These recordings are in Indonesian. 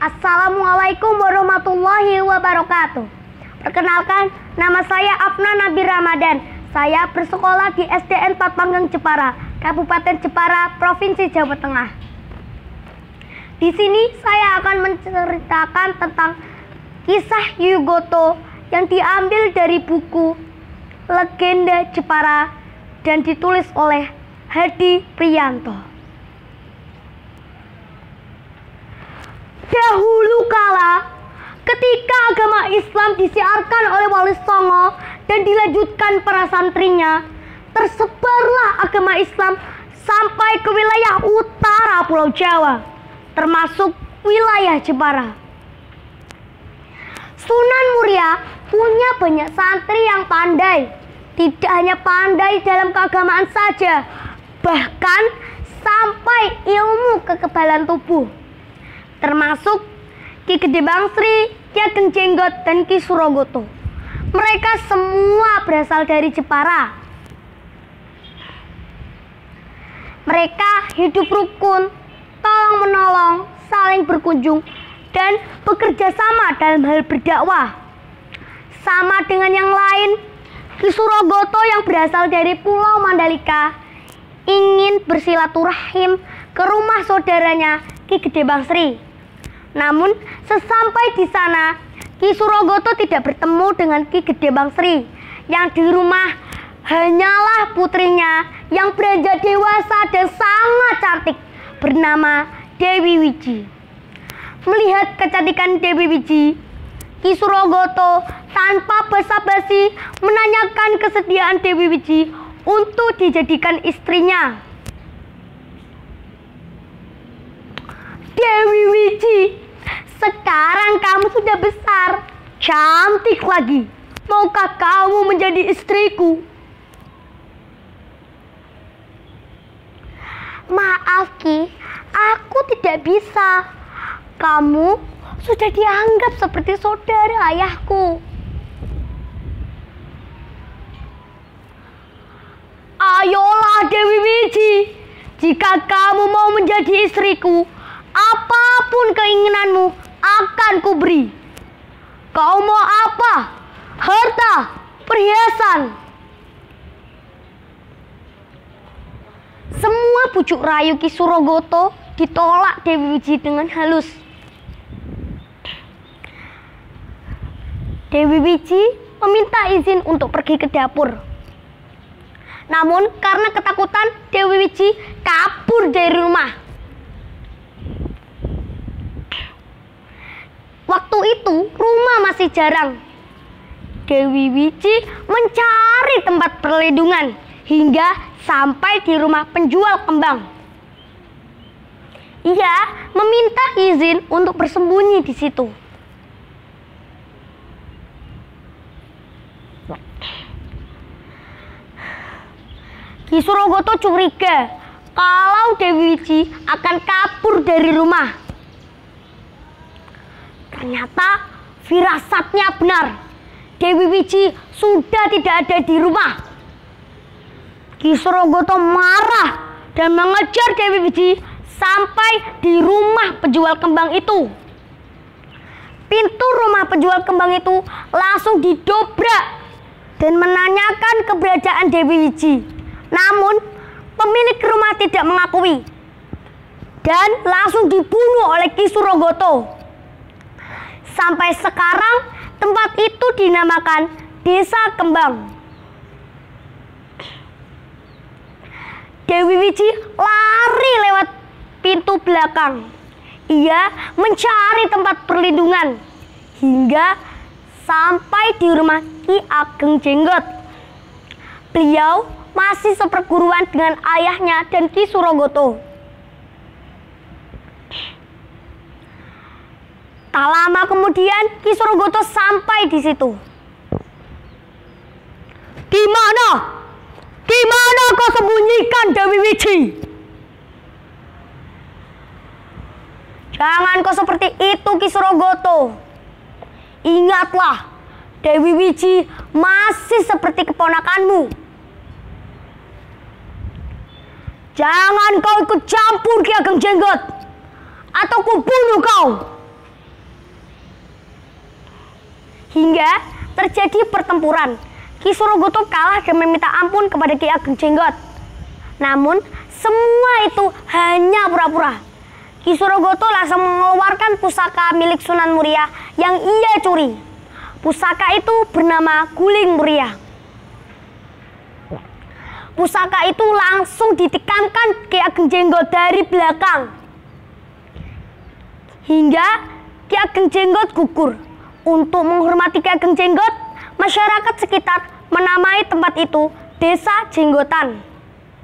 Assalamualaikum warahmatullahi wabarakatuh. Perkenalkan, nama saya Afna Nabi Ramadan. Saya bersekolah di SDN 4 Panggang Jepara, Kabupaten Jepara, Provinsi Jawa Tengah. Di sini saya akan menceritakan tentang kisah Yuyu Goto yang diambil dari buku Legenda Jepara dan ditulis oleh Hadi Priyanto. Dahulu kala, ketika agama Islam disiarkan oleh Wali Songo dan dilanjutkan para santrinya, tersebarlah agama Islam sampai ke wilayah utara Pulau Jawa, termasuk wilayah Jepara. Sunan Muria punya banyak santri yang pandai, tidak hanya pandai dalam keagamaan saja, bahkan sampai ilmu kekebalan tubuh, termasuk Ki Gede Bangsri, Ki Ageng Jenggot, dan Ki Surogoto. Mereka semua berasal dari Jepara. Mereka hidup rukun, tolong-menolong, saling berkunjung, dan bekerja sama dalam hal berdakwah. Sama dengan yang lain, Ki Surogoto yang berasal dari Pulau Mandalika ingin bersilaturahim ke rumah saudaranya Ki Gede Bangsri. Namun sesampai di sana, Ki Surogoto tidak bertemu dengan Ki Gede Bangsri. Yang di rumah hanyalah putrinya yang beranjak dewasa dan sangat cantik, bernama Dewi Wiji. Melihat kecantikan Dewi Wiji, Ki Surogoto tanpa basa-basi menanyakan kesediaan Dewi Wiji untuk dijadikan istrinya. Dewi Wiji, sekarang kamu sudah besar, cantik lagi. Maukah kamu menjadi istriku? Maaf Ki, aku tidak bisa. Kamu sudah dianggap seperti saudara ayahku. Ayolah Dewi Wiji, jika kamu mau menjadi istriku, apapun keinginanmu akan kuberi. Kau mau apa? Harta, perhiasan. Semua bujuk rayu Ki Surogoto ditolak Dewi Wiji dengan halus. Dewi Wiji meminta izin untuk pergi ke dapur. Namun karena ketakutan, Dewi Wiji kabur dari rumah. Waktu itu rumah masih jarang. Dewi Wiji mencari tempat perlindungan hingga sampai di rumah penjual kembang. Ia meminta izin untuk bersembunyi di situ. Ki Surogoto curiga kalau Dewi Wiji akan kabur dari rumah. Ternyata firasatnya benar. Dewi Wiji sudah tidak ada di rumah. Ki Surogoto marah dan mengejar Dewi Wiji sampai di rumah penjual kembang itu. Pintu rumah penjual kembang itu langsung didobrak dan menanyakan keberadaan Dewi Wiji. Namun pemilik rumah tidak mengakui dan langsung dibunuh oleh Ki Surogoto. Sampai sekarang tempat itu dinamakan Desa Kembang. Dewi Wiji lari lewat pintu belakang. Ia mencari tempat perlindungan hingga sampai di rumah Ki Ageng Jenggot. Beliau masih seperguruan dengan ayahnya dan Ki Surogoto. Tak lama kemudian Ki Surogoto sampai di situ. Di mana? Di mana kau sembunyikan Dewi Wiji? Jangan kau seperti itu Ki Surogoto. Ingatlah, Dewi Wiji masih seperti keponakanmu. Jangan kau ikut campur Ki Ageng Jenggot, atau ku bunuh kau. hingga terjadi pertempuran. Ki Suragoto kalah dan meminta ampun kepada Ki Ageng Jenggot. Namun semua itu hanya pura-pura. Ki Suragoto langsung mengeluarkan pusaka milik Sunan Muria yang ia curi. Pusaka itu bernama Guling Muria. Pusaka itu langsung ditikamkan Ki Ageng Jenggot dari belakang, hingga Ki Ageng Jenggot gugur. Untuk menghormati Ki Ageng Jenggot, masyarakat sekitar menamai tempat itu Desa Jenggotan.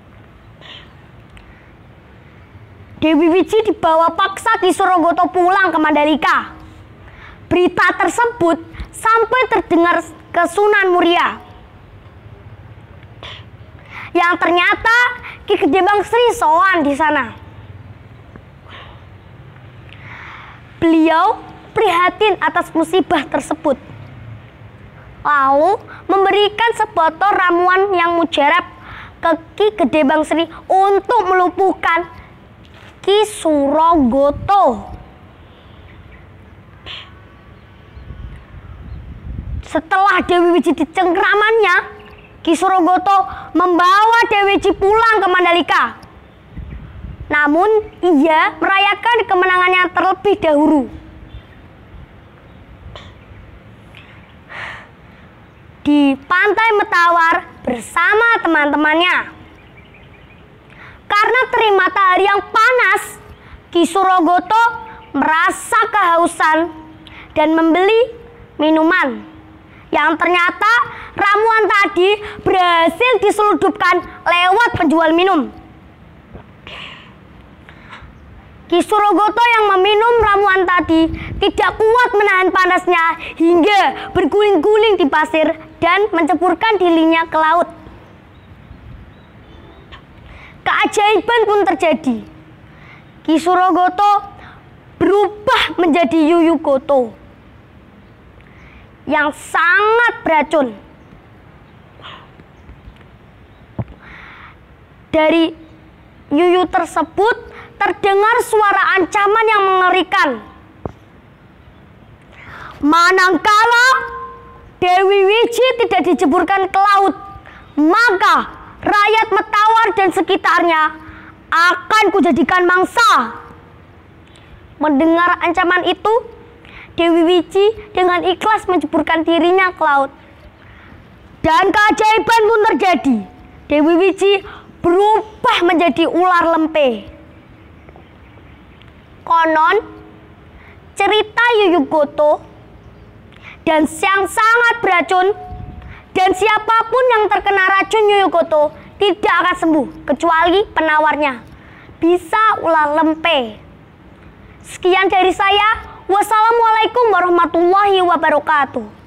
Dewi Wiji dibawa paksa Ki Suragoto pulang ke Mandalika. Berita tersebut sampai terdengar ke Sunan Muria, yang ternyata Ki Gede Bangsri sowan di sana. Beliau prihatin atas musibah tersebut, lalu memberikan sebotol ramuan yang mujarab ke Ki Gede Bangsri untuk melumpuhkan Ki Suragoto. Setelah Dewi Wiji dicengkramannya, Ki Suragoto membawa Dewi Wiji pulang ke Mandalika. Namun ia merayakan kemenangannya terlebih dahulu. Di Pantai Metawar bersama teman-temannya. Karena terik matahari yang panas, Ki Suragoto merasa kehausan dan membeli minuman. Yang ternyata ramuan tadi berhasil diseludupkan lewat penjual minum. Ki Suragoto yang meminum ramuan tadi tidak kuat menahan panasnya hingga berguling-guling di pasir dan menceburkan dirinya ke laut. Keajaiban pun terjadi. Ki Suragoto berubah menjadi Yuyu Goto yang sangat beracun. Dari Yuyu tersebut terdengar suara ancaman yang mengerikan. Manakala Dewi Wiji tidak dijeburkan ke laut, maka rakyat Metawar dan sekitarnya akan kujadikan mangsa. Mendengar ancaman itu, Dewi Wiji dengan ikhlas menjeburkan dirinya ke laut. Dan keajaiban pun terjadi. Dewi Wiji berubah menjadi ular lempe. Konon, cerita Yuyu Goto dan yang sangat beracun, dan siapapun yang terkena racun Yuyu Goto tidak akan sembuh kecuali penawarnya, bisa ular lempe. Sekian dari saya. Wassalamualaikum warahmatullahi wabarakatuh.